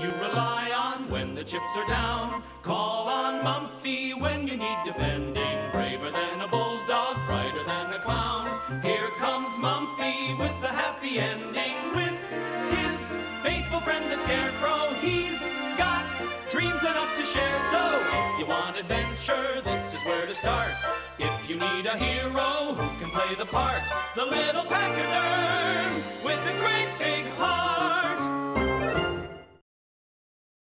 you rely on when the chips are down. Call on Mumphy when you need defending. Braver than a bulldog, brighter than a clown. Here comes Mumphy with a happy ending. With his faithful friend the Scarecrow, he's got dreams enough to share. So if you want adventure, this is where to start. If you need a hero who can play the part, the little pachyderm with a great big heart.